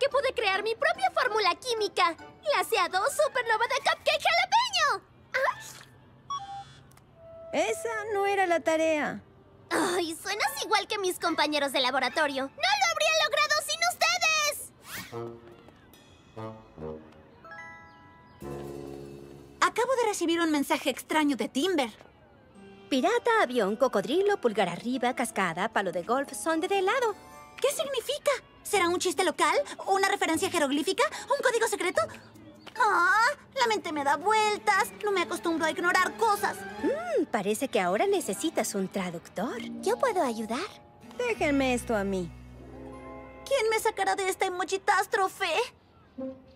porque pude crear mi propia fórmula química. Glaseado supernova de cupcake jalapeño. Esa no era la tarea. Ay, suenas igual que mis compañeros de laboratorio. ¡No lo habría logrado sin ustedes! Acabo de recibir un mensaje extraño de Timber. Pirata, avión, cocodrilo, pulgar arriba, cascada, palo de golf, sonde de helado. ¿Qué significa? ¿Será un chiste local? ¿Una referencia jeroglífica? ¿Un código secreto? ¡Ah! La mente me da vueltas. No me acostumbro a ignorar cosas. Parece que ahora necesitas un traductor. ¿Yo puedo ayudar? Déjenme esto a mí. ¿Quién me sacará de esta emojitástrofe?